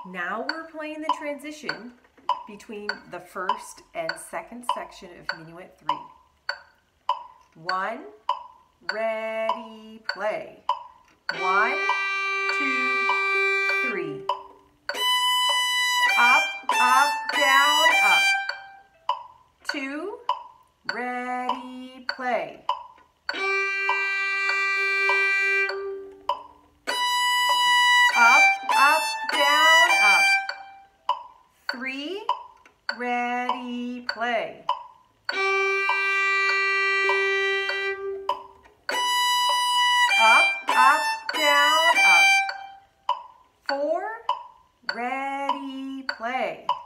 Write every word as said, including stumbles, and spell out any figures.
Now we're playing the transition between the first and second section of Minuet three. One, ready, play. One, two, three. Up, up, down, up. Two, ready, play. Up, up, down, up. Three, ready, play. Up, up, down, up. Four, ready, play.